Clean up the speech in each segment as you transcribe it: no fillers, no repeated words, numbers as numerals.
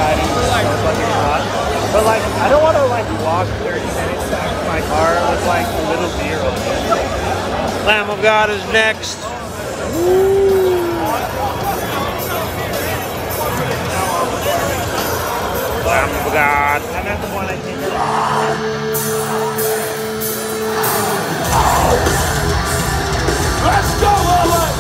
exciting. It's so fucking hot. But like, I don't want to like walk 30 minutes back to my car with like a little beer on it. Lamb of God is next. Lamb of God. I'm not the one I think of. Let's go, LA!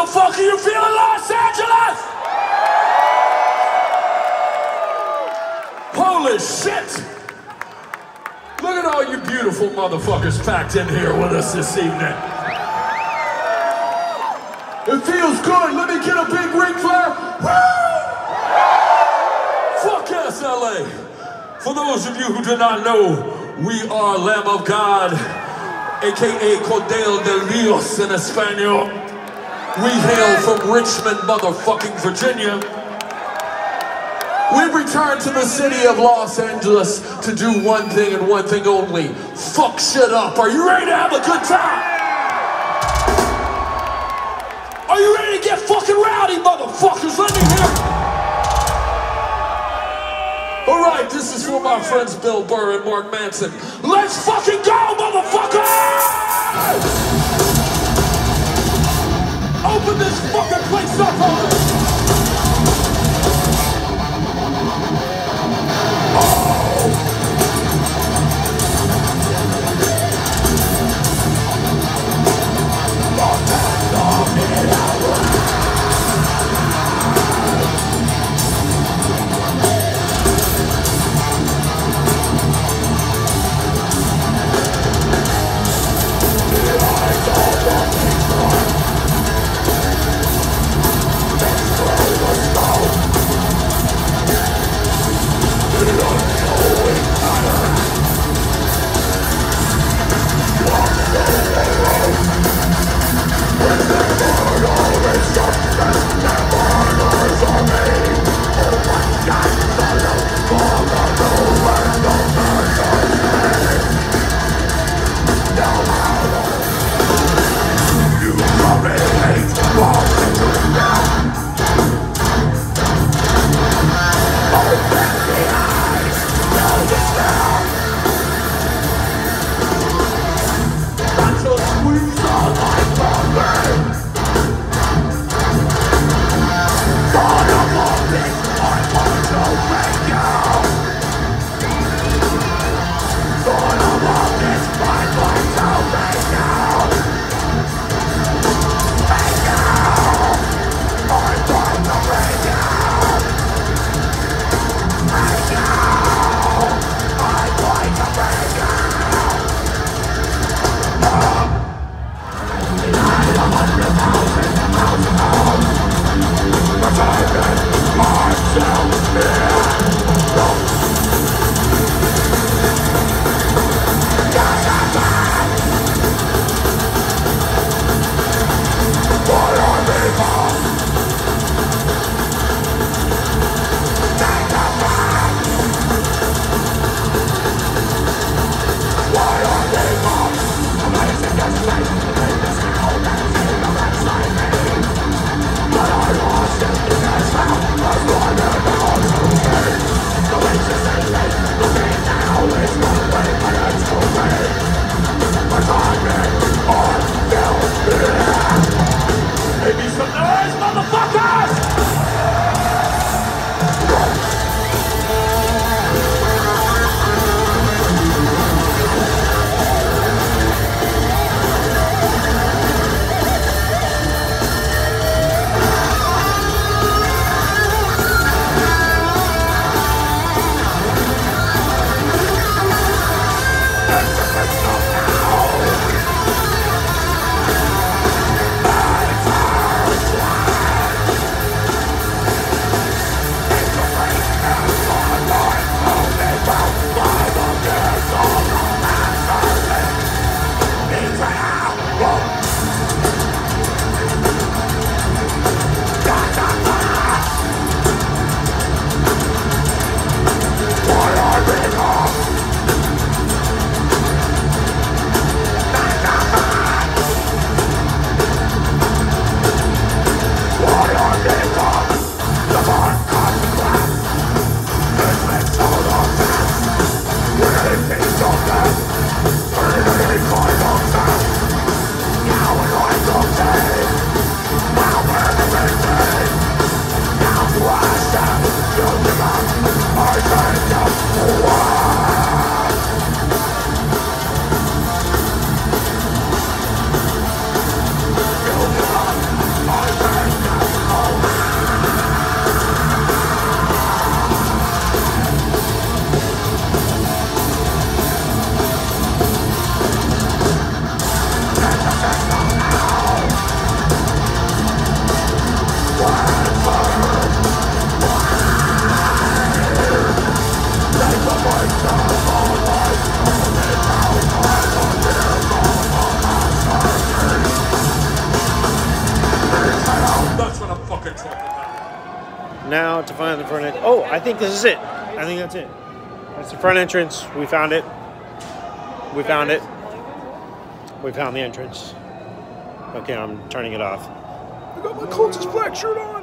motherfucker, you feeling Los Angeles? Holy shit! Look at all you beautiful motherfuckers packed in here with us this evening. It feels good. Let me get a big Ric Flair. Woo! Fuck yes, LA. For those of you who do not know, we are Lamb of God, aka Cordel de Dios in Espanol. We hail from Richmond, motherfucking Virginia. We returned to the city of Los Angeles to do one thing and one thing only. Fuck shit up. Are you ready to have a good time? Are you ready to get fucking rowdy, motherfuckers? Let me hear it. All right, this is for my friends Bill Burr and Mark Manson. Let's fucking go, motherfuckers! Open this fucking place up already! now to find the front entrance. Oh, I think this is it. I think that's it. That's the front entrance. We found it. We found it. We found the entrance. Okay, I'm turning it off. I got my Cultist Black shirt on.